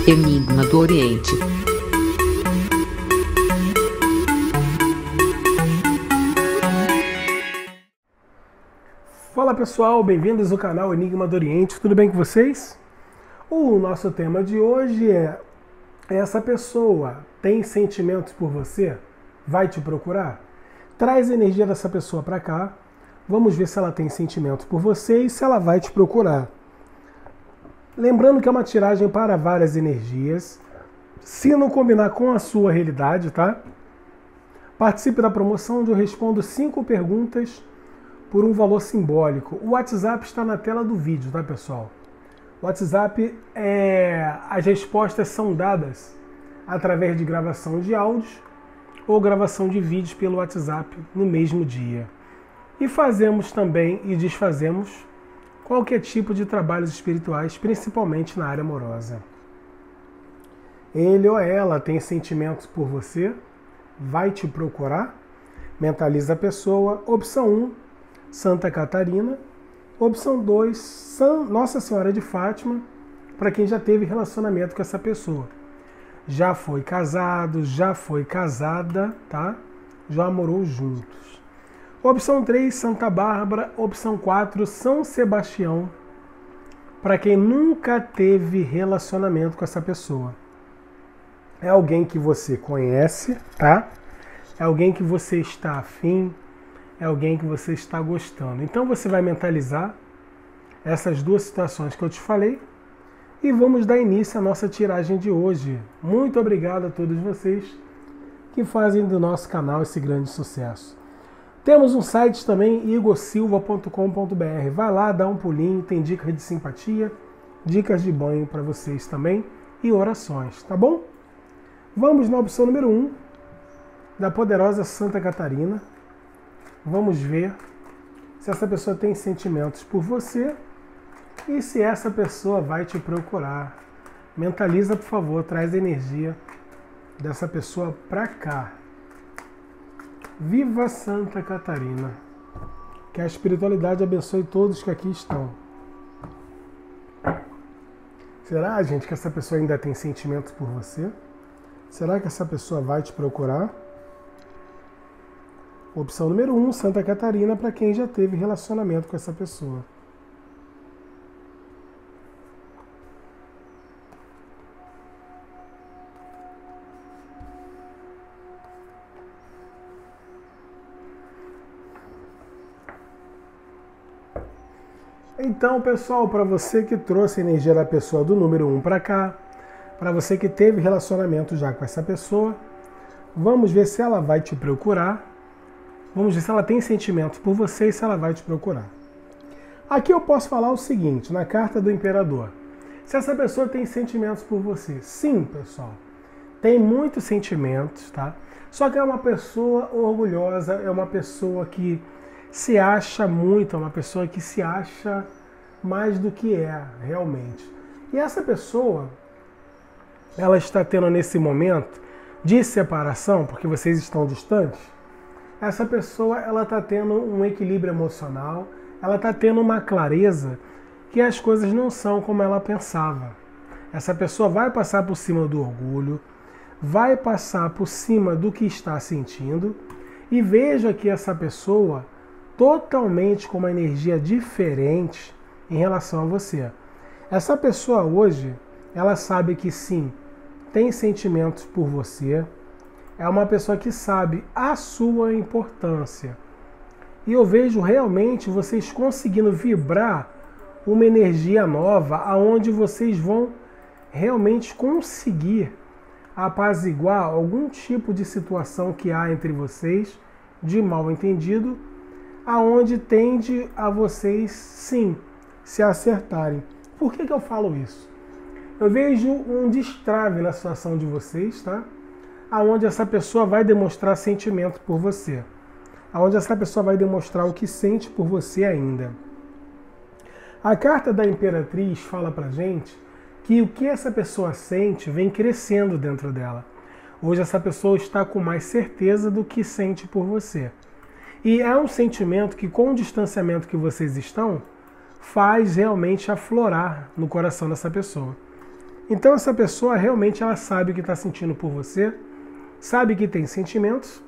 Enigma do Oriente. Fala pessoal, bem-vindos ao canal Enigma do Oriente, tudo bem com vocês? O nosso tema de hoje é: essa pessoa tem sentimentos por você? Vai te procurar? Traz a energia dessa pessoa para cá, vamos ver se ela tem sentimentos por você e se ela vai te procurar. Lembrando que é uma tiragem para várias energias. Se não combinar com a sua realidade, tá? Participe da promoção onde eu respondo 5 perguntas por um valor simbólico. O WhatsApp está na tela do vídeo, tá, pessoal? O WhatsApp, as respostas são dadas através de gravação de áudios ou gravação de vídeos pelo WhatsApp no mesmo dia. E fazemos também e desfazemos qualquer tipo de trabalhos espirituais, principalmente na área amorosa. Ele ou ela tem sentimentos por você? Vai te procurar? Mentaliza a pessoa. Opção 1, Santa Catarina. Opção 2, Nossa Senhora de Fátima, para quem já teve relacionamento com essa pessoa. Já foi casado, já foi casada, tá? Já morou juntos. Opção 3, Santa Bárbara. Opção 4, São Sebastião, para quem nunca teve relacionamento com essa pessoa. É alguém que você conhece, tá? É alguém que você está afim, é alguém que você está gostando. Então você vai mentalizar essas duas situações que eu te falei e vamos dar início à nossa tiragem de hoje. Muito obrigado a todos vocês que fazem do nosso canal esse grande sucesso. Temos um site também, igorsilva.com.br. Vai lá, dá um pulinho, tem dicas de simpatia, dicas de banho para vocês também e orações, tá bom? Vamos na opção número 1, da poderosa Santa Catarina. Vamos ver se essa pessoa tem sentimentos por você e se essa pessoa vai te procurar. Mentaliza, por favor, traz a energia dessa pessoa para cá. Viva Santa Catarina! Que a espiritualidade abençoe todos que aqui estão. Será, gente, que essa pessoa ainda tem sentimentos por você? Será que essa pessoa vai te procurar? Opção número 1, Santa Catarina, para quem já teve relacionamento com essa pessoa. Então, pessoal, para você que trouxe a energia da pessoa do número 1 para cá, para você que teve relacionamento já com essa pessoa, vamos ver se ela vai te procurar. Vamos ver se ela tem sentimentos por você e se ela vai te procurar. Aqui eu posso falar o seguinte, na carta do Imperador. Se essa pessoa tem sentimentos por você, sim, pessoal, tem muitos sentimentos, tá? Só que é uma pessoa orgulhosa, é uma pessoa que se acha muito, é uma pessoa que se acha mais do que é realmente. E essa pessoa, ela está tendo nesse momento de separação, porque vocês estão distantes, essa pessoa ela está tendo um equilíbrio emocional, ela está tendo uma clareza que as coisas não são como ela pensava. Essa pessoa vai passar por cima do orgulho, vai passar por cima do que está sentindo, e veja que essa pessoa totalmente com uma energia diferente em relação a você. Essa pessoa hoje, ela sabe que sim, tem sentimentos por você, é uma pessoa que sabe a sua importância. E eu vejo realmente vocês conseguindo vibrar uma energia nova, aonde vocês vão realmente conseguir apaziguar algum tipo de situação que há entre vocês, de mal entendido, aonde tende a vocês, sim, se acertarem. Por que eu falo isso? Eu vejo um destrave na situação de vocês, tá? Aonde essa pessoa vai demonstrar sentimento por você. Aonde essa pessoa vai demonstrar o que sente por você ainda. A carta da Imperatriz fala pra gente que o que essa pessoa sente vem crescendo dentro dela. Hoje essa pessoa está com mais certeza do que sente por você. E é um sentimento que, com o distanciamento que vocês estão, faz realmente aflorar no coração dessa pessoa. Então essa pessoa realmente ela sabe o que está sentindo por você, sabe que tem sentimentos,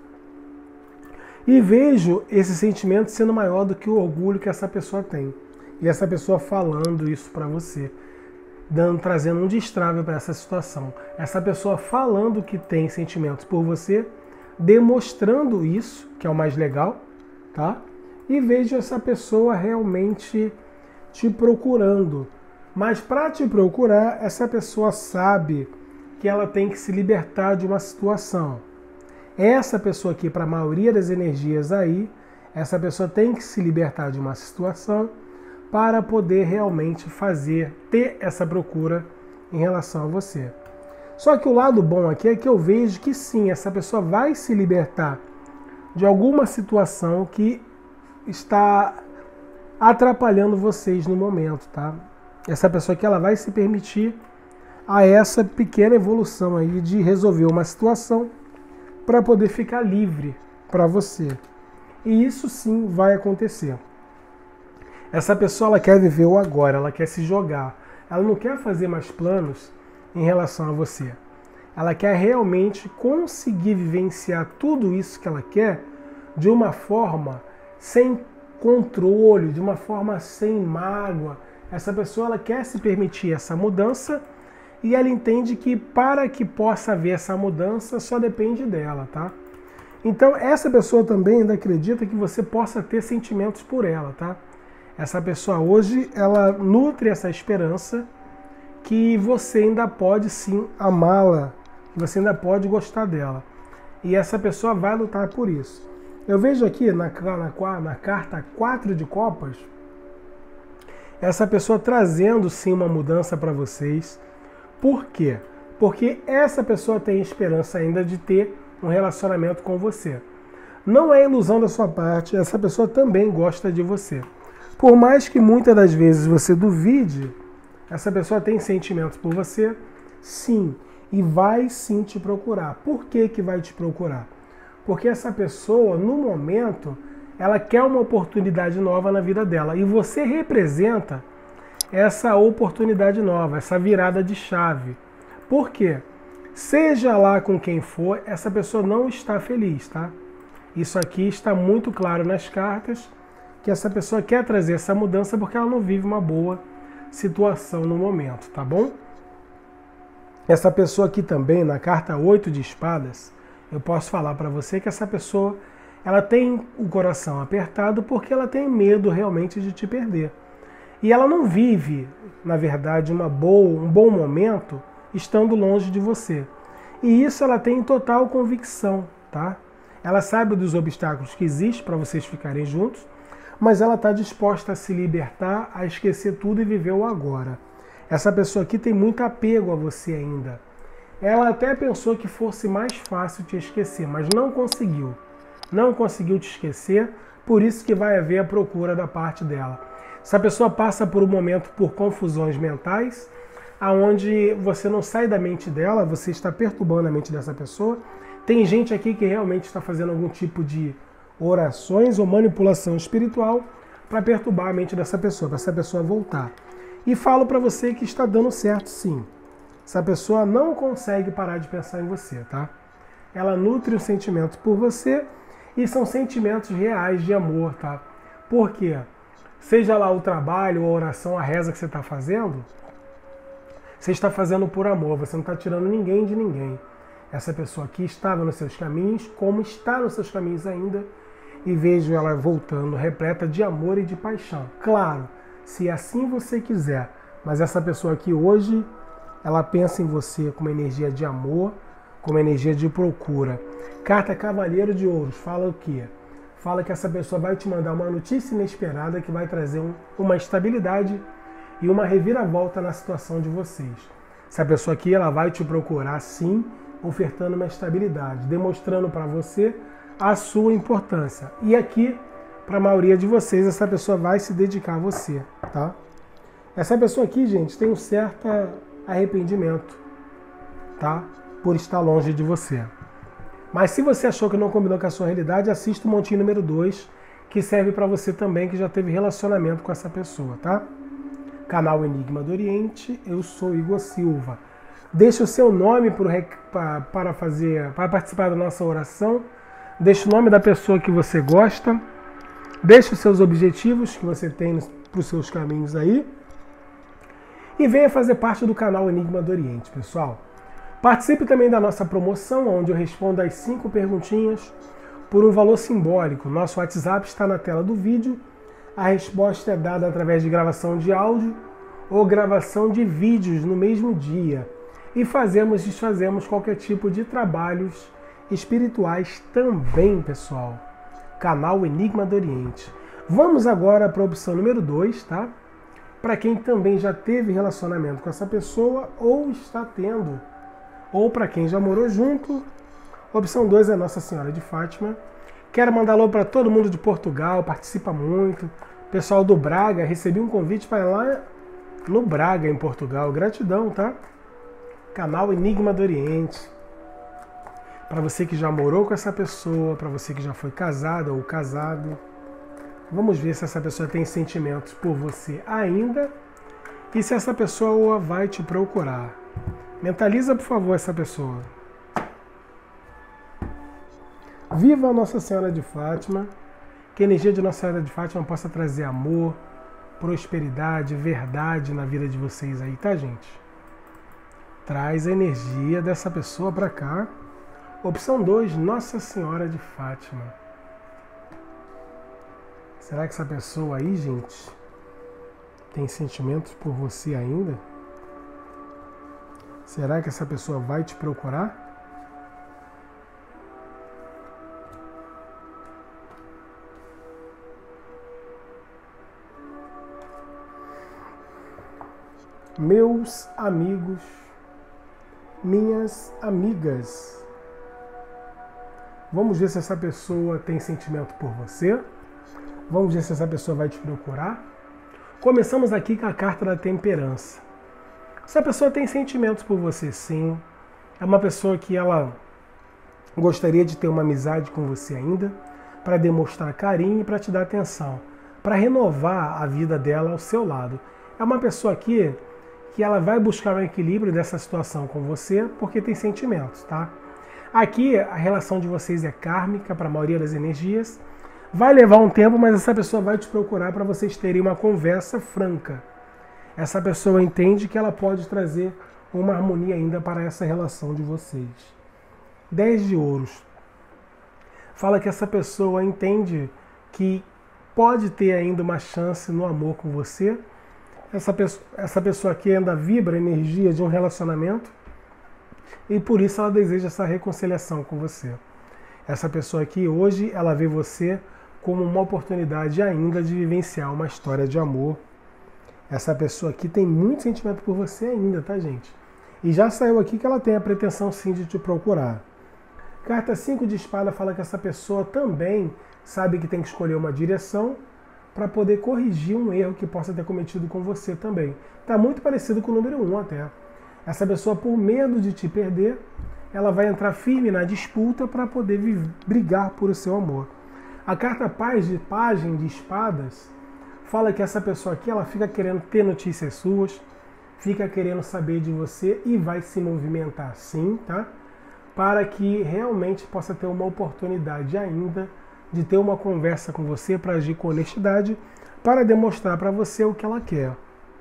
e vejo esse sentimento sendo maior do que o orgulho que essa pessoa tem. E essa pessoa falando isso para você, trazendo um destrave para essa situação. Essa pessoa falando que tem sentimentos por você, demonstrando isso, que é o mais legal, tá? E vejo essa pessoa realmente te procurando. Mas para te procurar, essa pessoa sabe que ela tem que se libertar de uma situação. Essa pessoa aqui, para a maioria das energias aí, essa pessoa tem que se libertar de uma situação para poder realmente ter essa procura em relação a você. Só que o lado bom aqui é que eu vejo que sim, essa pessoa vai se libertar de alguma situação que está atrapalhando vocês no momento, tá? Essa pessoa aqui ela vai se permitir a essa pequena evolução aí de resolver uma situação para poder ficar livre para você. E isso sim vai acontecer. Essa pessoa ela quer viver o agora, ela quer se jogar. Ela não quer fazer mais planos em relação a você. Ela quer realmente conseguir vivenciar tudo isso que ela quer de uma forma sem controle, de uma forma sem mágoa. Essa pessoa ela quer se permitir essa mudança e ela entende que para que possa haver essa mudança só depende dela, tá? Então essa pessoa também ainda acredita que você possa ter sentimentos por ela, tá? Essa pessoa hoje ela nutre essa esperança que você ainda pode sim amá-la, que você ainda pode gostar dela. E essa pessoa vai lutar por isso. Eu vejo aqui na carta 4 de copas, essa pessoa trazendo sim uma mudança para vocês. Por quê? Porque essa pessoa tem esperança ainda de ter um relacionamento com você. Não é ilusão da sua parte, essa pessoa também gosta de você. Por mais que muitas das vezes você duvide, essa pessoa tem sentimentos por você, sim, e vai sim te procurar. Por que que vai te procurar? Porque essa pessoa, no momento, ela quer uma oportunidade nova na vida dela. E você representa essa oportunidade nova, essa virada de chave. Por quê? Seja lá com quem for, essa pessoa não está feliz, tá? Isso aqui está muito claro nas cartas, que essa pessoa quer trazer essa mudança porque ela não vive uma boa situação no momento, tá bom? Essa pessoa aqui também, na carta 8 de espadas, eu posso falar para você que essa pessoa ela tem o coração apertado porque ela tem medo realmente de te perder. E ela não vive, na verdade, um bom momento estando longe de você. E isso ela tem total convicção, tá? Ela sabe dos obstáculos que existem para vocês ficarem juntos, mas ela está disposta a se libertar, a esquecer tudo e viver o agora. Essa pessoa aqui tem muito apego a você ainda. Ela até pensou que fosse mais fácil te esquecer, mas não conseguiu. Não conseguiu te esquecer, por isso que vai haver a procura da parte dela. Essa pessoa passa por um momento por confusões mentais, aonde você não sai da mente dela, você está perturbando a mente dessa pessoa. Tem gente aqui que realmente está fazendo algum tipo de orações ou manipulação espiritual para perturbar a mente dessa pessoa, para essa pessoa voltar. E falo para você que está dando certo sim. Essa pessoa não consegue parar de pensar em você, tá? Ela nutre os sentimentos por você e são sentimentos reais de amor, tá? Por quê? Seja lá o trabalho, a oração, a reza que você está fazendo, você está fazendo por amor, você não está tirando ninguém de ninguém. Essa pessoa aqui estava nos seus caminhos, como está nos seus caminhos ainda, e vejo ela voltando repleta de amor e de paixão. Claro, se assim você quiser, mas essa pessoa aqui hoje, ela pensa em você com uma energia de amor, com uma energia de procura. Carta Cavaleiro de Ouros fala o quê? Fala que essa pessoa vai te mandar uma notícia inesperada que vai trazer uma estabilidade e uma reviravolta na situação de vocês. Essa pessoa aqui ela vai te procurar sim, ofertando uma estabilidade, demonstrando para você a sua importância. E aqui, para a maioria de vocês, essa pessoa vai se dedicar a você, tá? Essa pessoa aqui, gente, tem um certo arrependimento, tá? Por estar longe de você. Mas se você achou que não combinou com a sua realidade, assista o montinho número 2, que serve para você também que já teve relacionamento com essa pessoa, tá? Canal Enigma do Oriente, eu sou Igor Silva. Deixe o seu nome para participar da nossa oração, deixe o nome da pessoa que você gosta, deixe os seus objetivos que você tem para os seus caminhos aí e venha fazer parte do canal Enigma do Oriente, pessoal. Participe também da nossa promoção, onde eu respondo as 5 perguntinhas por um valor simbólico. Nosso WhatsApp está na tela do vídeo. A resposta é dada através de gravação de áudio ou gravação de vídeos no mesmo dia. E desfazemos qualquer tipo de trabalhos espirituais também, pessoal. Canal Enigma do Oriente. Vamos agora para a opção número 2, tá? Para quem também já teve relacionamento com essa pessoa ou está tendo, ou para quem já morou junto. Opção 2 é Nossa Senhora de Fátima. Quero mandar alô para todo mundo de Portugal, participa muito. Pessoal do Braga, recebi um convite para ir lá no Braga, em Portugal. Gratidão, tá? Canal Enigma do Oriente. Para você que já morou com essa pessoa, para você que já foi casada ou casado. Vamos ver se essa pessoa tem sentimentos por você ainda e se essa pessoa vai te procurar. Mentaliza, por favor, essa pessoa. Viva a Nossa Senhora de Fátima, que a energia de Nossa Senhora de Fátima possa trazer amor, prosperidade, verdade na vida de vocês aí, tá, gente? Traz a energia dessa pessoa para cá. Opção 2, Nossa Senhora de Fátima. Será que essa pessoa aí, gente, tem sentimentos por você ainda? Será que essa pessoa vai te procurar? Meus amigos, minhas amigas, vamos ver se essa pessoa tem sentimento por você. Vamos ver se essa pessoa vai te procurar. Começamos aqui com a carta da temperança. Essa pessoa tem sentimentos por você, sim. É uma pessoa que ela gostaria de ter uma amizade com você ainda, para demonstrar carinho e para te dar atenção, para renovar a vida dela ao seu lado. É uma pessoa aqui que ela vai buscar um equilíbrio dessa situação com você, porque tem sentimentos, tá? Aqui a relação de vocês é kármica para a maioria das energias. Vai levar um tempo, mas essa pessoa vai te procurar para vocês terem uma conversa franca. Essa pessoa entende que ela pode trazer uma harmonia ainda para essa relação de vocês. 10 de ouros. Fala que essa pessoa entende que pode ter ainda uma chance no amor com você. Essa pessoa aqui ainda vibra a energia de um relacionamento e por isso ela deseja essa reconciliação com você. Essa pessoa aqui hoje, ela vê você como uma oportunidade ainda de vivenciar uma história de amor. Essa pessoa aqui tem muito sentimento por você ainda, tá, gente? E já saiu aqui que ela tem a pretensão sim de te procurar. Carta 5 de espada fala que essa pessoa também sabe que tem que escolher uma direção para poder corrigir um erro que possa ter cometido com você também. Está muito parecido com o número 1 até. Essa pessoa, por medo de te perder, ela vai entrar firme na disputa para poder brigar por o seu amor. A carta Pajem de Espadas fala que essa pessoa aqui, ela fica querendo ter notícias suas, fica querendo saber de você e vai se movimentar sim, tá? Para que realmente possa ter uma oportunidade ainda de ter uma conversa com você para agir com honestidade, para demonstrar para você o que ela quer.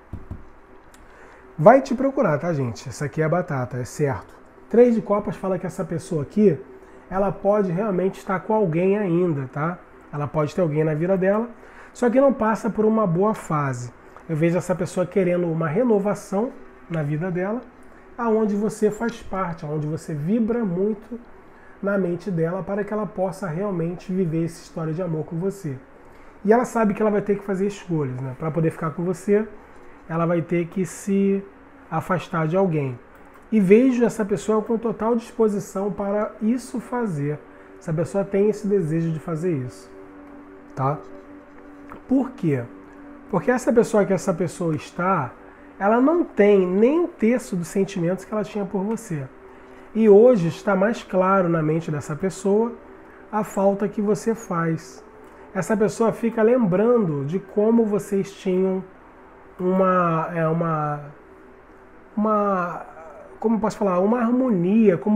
Vai te procurar, tá, gente? Essa aqui é a batata, é certo. 3 de copas fala que essa pessoa aqui, ela pode realmente estar com alguém ainda, tá? Ela pode ter alguém na vida dela, só que não passa por uma boa fase. Eu vejo essa pessoa querendo uma renovação na vida dela, aonde você faz parte, aonde você vibra muito na mente dela para que ela possa realmente viver essa história de amor com você. E ela sabe que ela vai ter que fazer escolhas, né? Para poder ficar com você, ela vai ter que se afastar de alguém. E vejo essa pessoa com total disposição para isso fazer. Essa pessoa tem esse desejo de fazer isso, tá? Por quê? Porque essa pessoa que essa pessoa está, ela não tem nem um terço dos sentimentos que ela tinha por você. E hoje está mais claro na mente dessa pessoa a falta que você faz. Essa pessoa fica lembrando de como vocês tinham como posso falar, uma harmonia, como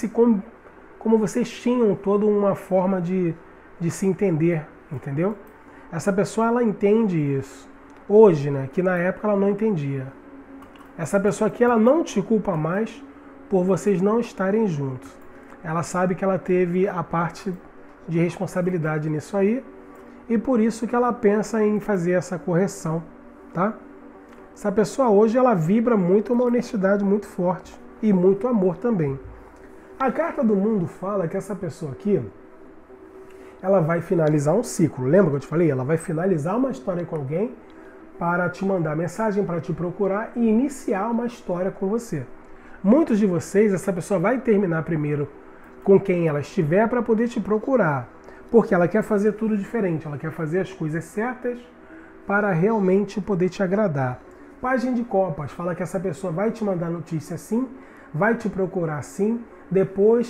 vocês tinham toda uma forma de se entender, entendeu? Essa pessoa, ela entende isso. Hoje, né, que na época ela não entendia. Essa pessoa aqui, ela não te culpa mais por vocês não estarem juntos. Ela sabe que ela teve a parte de responsabilidade nisso aí e por isso que ela pensa em fazer essa correção, tá? Essa pessoa hoje, ela vibra muito uma honestidade muito forte e muito amor também. A carta do mundo fala que essa pessoa aqui, ela vai finalizar um ciclo. Lembra que eu te falei? Ela vai finalizar uma história com alguém para te mandar mensagem, para te procurar e iniciar uma história com você. Muitos de vocês, essa pessoa vai terminar primeiro com quem ela estiver para poder te procurar, porque ela quer fazer tudo diferente, ela quer fazer as coisas certas para realmente poder te agradar. Página de Copas fala que essa pessoa vai te mandar notícia sim, vai te procurar sim, depois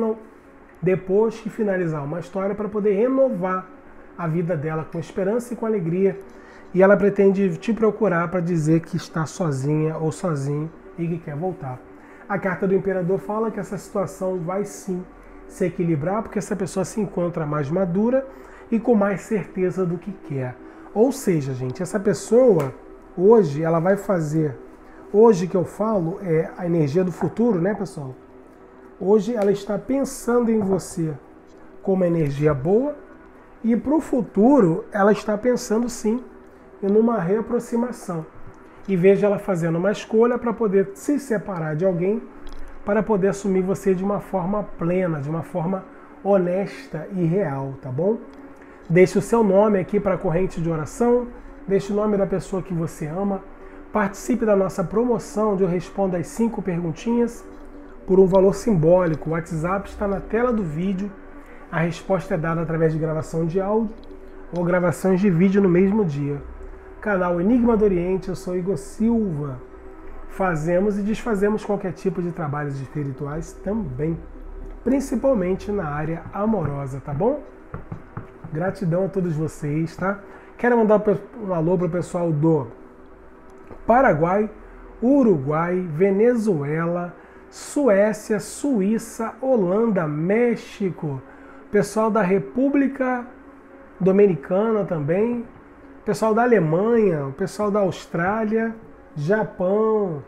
que finalizar uma história para poder renovar a vida dela com esperança e com alegria. E ela pretende te procurar para dizer que está sozinha ou sozinho e que quer voltar. A carta do Imperador fala que essa situação vai sim se equilibrar, porque essa pessoa se encontra mais madura e com mais certeza do que quer. Ou seja, gente, essa pessoa hoje, ela vai fazer... Hoje que eu falo é a energia do futuro, né, pessoal? Hoje ela está pensando em você com uma energia boa e para o futuro ela está pensando sim em uma reaproximação. E veja ela fazendo uma escolha para poder se separar de alguém, para poder assumir você de uma forma plena, de uma forma honesta e real, tá bom? Deixe o seu nome aqui para a corrente de oração, deixe o nome da pessoa que você ama, participe da nossa promoção onde eu respondo as 5 perguntinhas por um valor simbólico. O WhatsApp está na tela do vídeo, a resposta é dada através de gravação de áudio ou gravações de vídeo no mesmo dia. Canal Enigma do Oriente, eu sou Igor Silva. Fazemos e desfazemos qualquer tipo de trabalhos espirituais também, principalmente na área amorosa, tá bom? Gratidão a todos vocês, tá? Quero mandar um alô para o pessoal do Paraguai, Uruguai, Venezuela, Suécia, Suíça, Holanda, México, pessoal da República Dominicana também, pessoal da Alemanha, o pessoal da Austrália, Japão.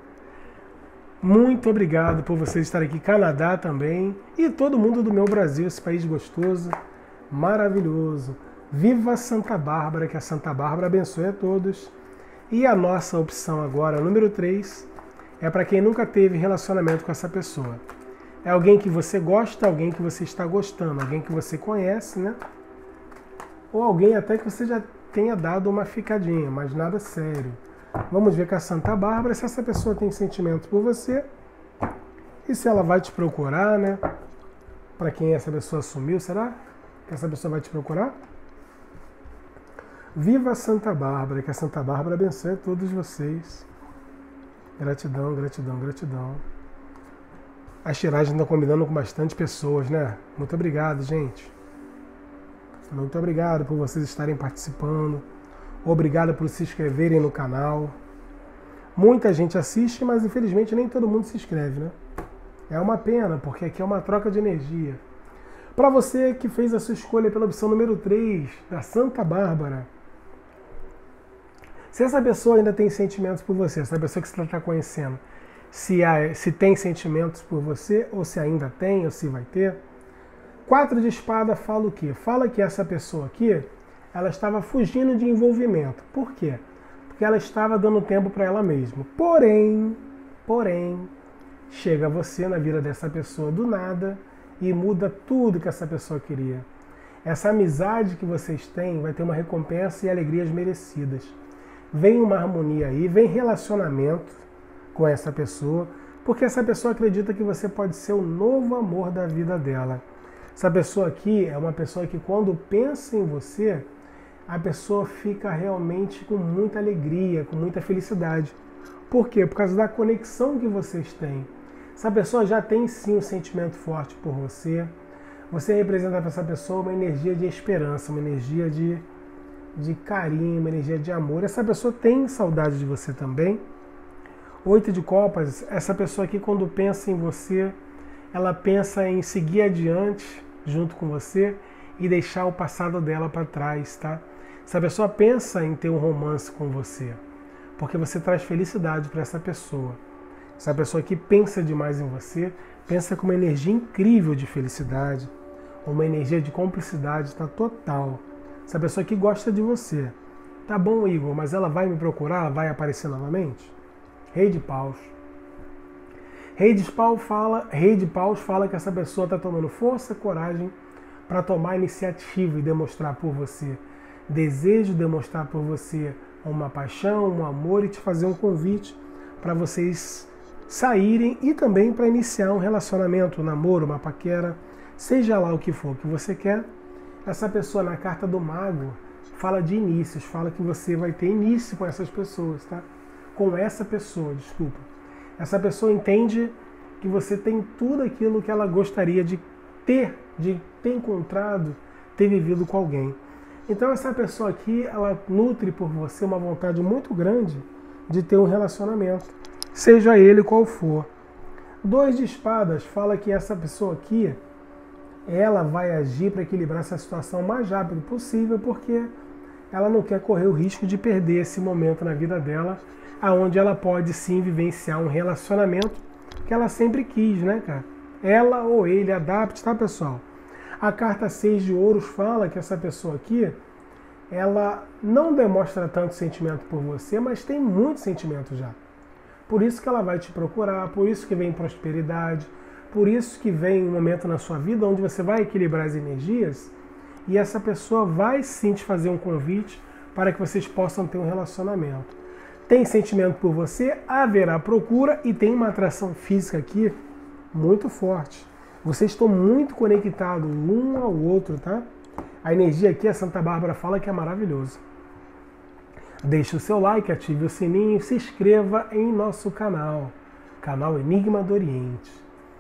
Muito obrigado por vocês estarem aqui, Canadá também, e todo mundo do meu Brasil, esse país gostoso, maravilhoso. Viva Santa Bárbara, que a Santa Bárbara abençoe a todos. E a nossa opção agora, número 3, é para quem nunca teve relacionamento com essa pessoa. É alguém que você gosta, alguém que você está gostando, alguém que você conhece, né? Ou alguém até que você já tenha dado uma ficadinha, mas nada sério. Vamos ver com a Santa Bárbara se essa pessoa tem sentimento por você e se ela vai te procurar, né? Para quem essa pessoa sumiu, será que essa pessoa vai te procurar? Viva Santa Bárbara, que a Santa Bárbara abençoe a todos vocês. Gratidão, gratidão, gratidão. As tiragens estão combinando com bastante pessoas, né? Muito obrigado, gente. Muito obrigado por vocês estarem participando. Obrigado por se inscreverem no canal. Muita gente assiste, mas infelizmente nem todo mundo se inscreve, né? É uma pena, porque aqui é uma troca de energia. Para você que fez a sua escolha pela opção número 3, da Santa Bárbara, se essa pessoa ainda tem sentimentos por você, essa pessoa que você está conhecendo, se tem sentimentos por você, ou se ainda tem, ou se vai ter, 4 de espada fala o quê? Fala que essa pessoa aqui, ela estava fugindo de envolvimento. Por quê? Porque ela estava dando tempo para ela mesma. Porém, chega você na vida dessa pessoa do nada e muda tudo que essa pessoa queria. Essa amizade que vocês têm vai ter uma recompensa e alegrias merecidas. Vem uma harmonia aí, vem relacionamento com essa pessoa, porque essa pessoa acredita que você pode ser o novo amor da vida dela. Essa pessoa aqui é uma pessoa que quando pensa em você, a pessoa fica realmente com muita alegria, com muita felicidade. Por quê? Por causa da conexão que vocês têm. Essa pessoa já tem sim um sentimento forte por você. Você representa para essa pessoa uma energia de esperança, uma energia de de carinho, uma energia de amor. Essa pessoa tem saudade de você também. 8 de copas, essa pessoa aqui quando pensa em você, ela pensa em seguir adiante junto com você e deixar o passado dela para trás, tá? Essa pessoa pensa em ter um romance com você, porque você traz felicidade para essa pessoa. Essa pessoa aqui pensa demais em você, pensa com uma energia incrível de felicidade, uma energia de cumplicidade, tá total. Essa pessoa aqui gosta de você. Tá bom, Igor, mas ela vai me procurar? Ela vai aparecer novamente? Rei de Paus. Rei de Paus fala que essa pessoa está tomando força, coragem para tomar iniciativa e demonstrar por você desejo, demonstrar por você uma paixão, um amor e te fazer um convite para vocês saírem e também para iniciar um relacionamento, um namoro, uma paquera, seja lá o que for que você quer. Essa pessoa na carta do mago fala de inícios, fala que você vai ter início com essas pessoas, tá? Com essa pessoa, desculpa. Essa pessoa entende que você tem tudo aquilo que ela gostaria de ter encontrado, ter vivido com alguém. Então essa pessoa aqui, ela nutre por você uma vontade muito grande de ter um relacionamento, seja ele qual for. 2 de espadas fala que essa pessoa aqui, ela vai agir para equilibrar essa situação o mais rápido possível, porque ela não quer correr o risco de perder esse momento na vida dela, aonde ela pode sim vivenciar um relacionamento que ela sempre quis, né, cara? Ela ou ele, adapte, tá, pessoal? A carta 6 de ouros fala que essa pessoa aqui, ela não demonstra tanto sentimento por você, mas tem muito sentimento já. Por isso que ela vai te procurar, por isso que vem prosperidade, por isso que vem um momento na sua vida onde você vai equilibrar as energias e essa pessoa vai sim te fazer um convite para que vocês possam ter um relacionamento. Tem sentimento por você, haverá procura e tem uma atração física aqui muito forte. Vocês estão muito conectados um ao outro, tá? A energia aqui, a Santa Bárbara fala que é maravilhoso. Deixe o seu like, ative o sininho, se inscreva em nosso canal, canal Enigma do Oriente.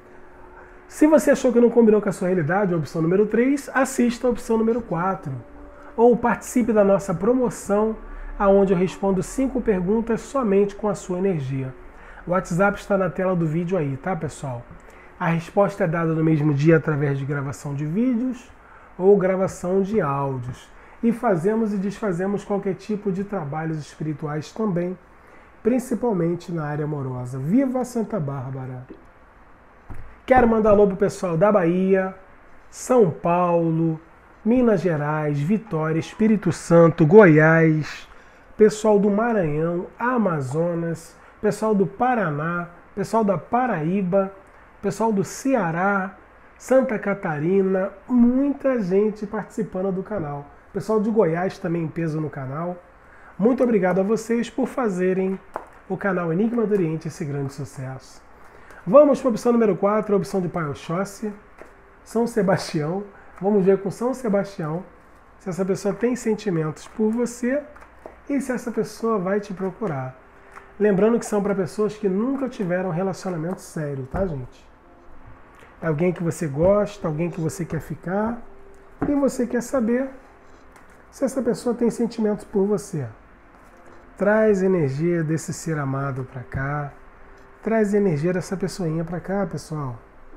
Se você achou que não combinou com a sua realidade, a opção número 3, assista a opção número 4. Ou participe da nossa promoção, onde eu respondo 5 perguntas somente com a sua energia. O WhatsApp está na tela do vídeo aí, tá, pessoal? A resposta é dada no mesmo dia através de gravação de vídeos ou gravação de áudios. E fazemos e desfazemos qualquer tipo de trabalhos espirituais também, principalmente na área amorosa. Viva Santa Bárbara! Quero mandar alô pro pessoal da Bahia, São Paulo, Minas Gerais, Vitória, Espírito Santo, Goiás, pessoal do Maranhão, Amazonas, pessoal do Paraná, pessoal da Paraíba, pessoal do Ceará, Santa Catarina, muita gente participando do canal. Pessoal de Goiás também em peso no canal. Muito obrigado a vocês por fazerem o canal Enigma do Oriente esse grande sucesso. Vamos para a opção número 4, a opção de Pai Oxóssi, São Sebastião. Vamos ver com São Sebastião se essa pessoa tem sentimentos por você e se essa pessoa vai te procurar. Lembrando que são para pessoas que nunca tiveram um relacionamento sério, tá, gente? É alguém que você gosta, alguém que você quer ficar e você quer saber se essa pessoa tem sentimentos por você. Traz energia desse ser amado para cá. Traz energia dessa pessoinha para cá, pessoal.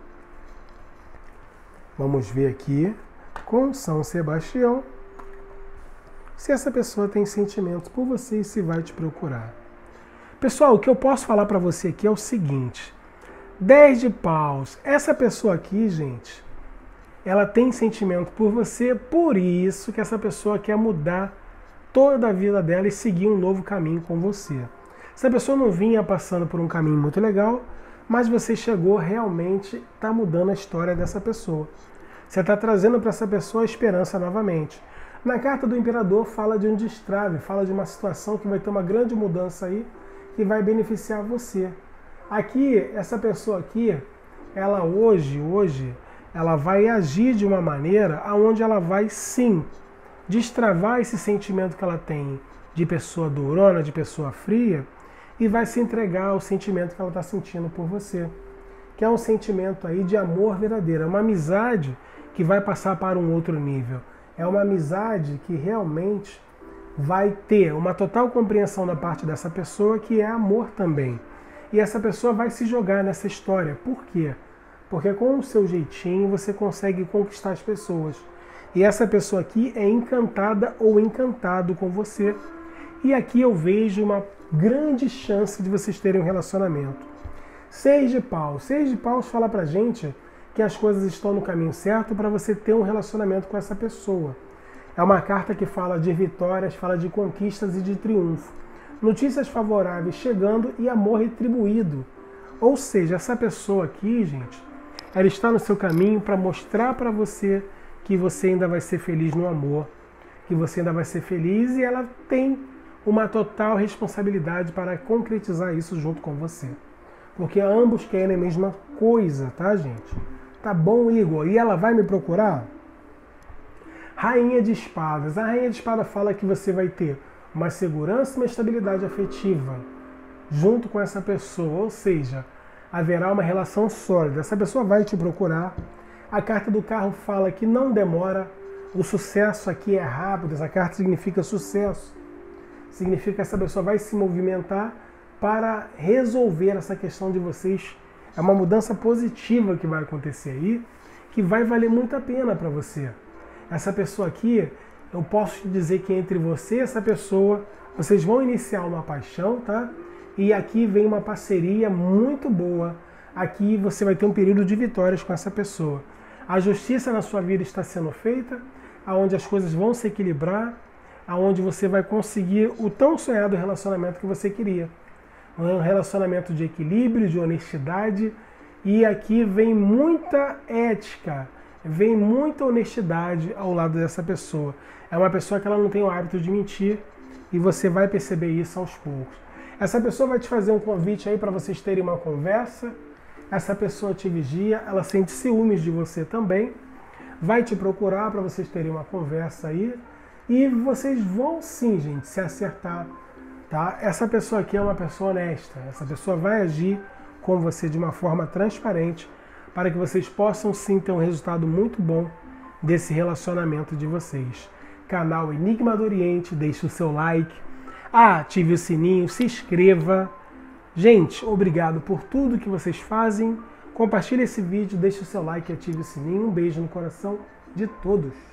Vamos ver aqui com São Sebastião se essa pessoa tem sentimentos por você e se vai te procurar. Pessoal, o que eu posso falar para você aqui é o seguinte. 10 de paus. Essa pessoa aqui, gente, ela tem sentimento por você, por isso que essa pessoa quer mudar toda a vida dela e seguir um novo caminho com você. Essa pessoa não vinha passando por um caminho muito legal, mas você chegou realmente, está mudando a história dessa pessoa. Você está trazendo para essa pessoa a esperança novamente. Na carta do Imperador fala de um destrave, fala de uma situação que vai ter uma grande mudança aí, que vai beneficiar você. Aqui, essa pessoa aqui, ela hoje, ela vai agir de uma maneira onde ela vai sim destravar esse sentimento que ela tem de pessoa durona, de pessoa fria, e vai se entregar ao sentimento que ela está sentindo por você, que é um sentimento aí de amor verdadeiro, é uma amizade que vai passar para um outro nível, é uma amizade que realmente vai ter uma total compreensão da parte dessa pessoa que é amor também. E essa pessoa vai se jogar nessa história. Por quê? Porque com o seu jeitinho você consegue conquistar as pessoas. E essa pessoa aqui é encantada ou encantado com você. E aqui eu vejo uma grande chance de vocês terem um relacionamento. 6 de paus. 6 de paus fala pra gente que as coisas estão no caminho certo para você ter um relacionamento com essa pessoa. É uma carta que fala de vitórias, fala de conquistas e de triunfo. Notícias favoráveis chegando e amor retribuído. Ou seja, essa pessoa aqui, gente, ela está no seu caminho para mostrar para você que você ainda vai ser feliz no amor, que você ainda vai ser feliz e ela tem uma total responsabilidade para concretizar isso junto com você. Porque ambos querem a mesma coisa, tá, gente? Tá bom, Igor? E ela vai me procurar? Rainha de Espadas. A Rainha de Espada fala que você vai ter uma segurança e uma estabilidade afetiva junto com essa pessoa, ou seja, haverá uma relação sólida. Essa pessoa vai te procurar. A carta do carro fala que não demora, o sucesso aqui é rápido, essa carta significa sucesso. Significa que essa pessoa vai se movimentar para resolver essa questão de vocês. É uma mudança positiva que vai acontecer aí, que vai valer muito a pena para você. Essa pessoa aqui, eu posso te dizer que entre você e essa pessoa, vocês vão iniciar uma paixão, tá? E aqui vem uma parceria muito boa. Aqui você vai ter um período de vitórias com essa pessoa. A justiça na sua vida está sendo feita, aonde as coisas vão se equilibrar, aonde você vai conseguir o tão sonhado relacionamento que você queria. Um relacionamento de equilíbrio, de honestidade, e aqui vem muita ética, vem muita honestidade ao lado dessa pessoa. É uma pessoa que ela não tem o hábito de mentir e você vai perceber isso aos poucos. Essa pessoa vai te fazer um convite aí para vocês terem uma conversa. Essa pessoa te vigia, ela sente ciúmes de você também, vai te procurar para vocês terem uma conversa aí e vocês vão sim, gente, se acertar. Tá? Essa pessoa aqui é uma pessoa honesta, essa pessoa vai agir com você de uma forma transparente para que vocês possam sim ter um resultado muito bom desse relacionamento de vocês. Canal Enigma do Oriente, deixe o seu like, ative o sininho, se inscreva. Gente, obrigado por tudo que vocês fazem. Compartilhe esse vídeo, deixe o seu like e ative o sininho. Um beijo no coração de todos.